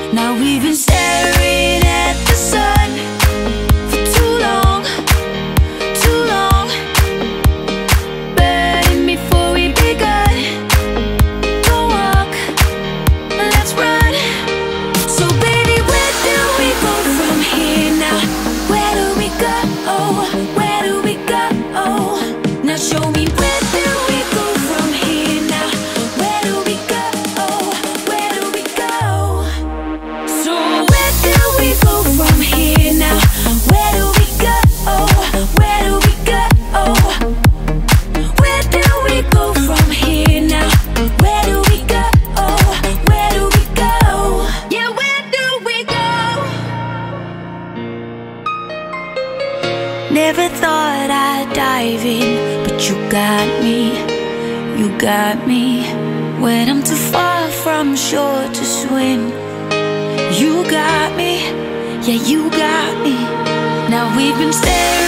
Now we've been staring at the sun for too long, too long. Burning before we begun. Don't walk, let's run. So baby, where do we go from here now? Where do we go? Where do we go? Now show me, where do we go from here now? Where do we go? Where do we go? So where do we go from here now? Where do we go? Where do we go? Where do we go from here now? Where do we go? Where do we go? Yeah, where do we go? Never thought I'd dive in, but you got me, you got me. When I'm too far from shore to swim, you got me, yeah, you got me. Now we've been staring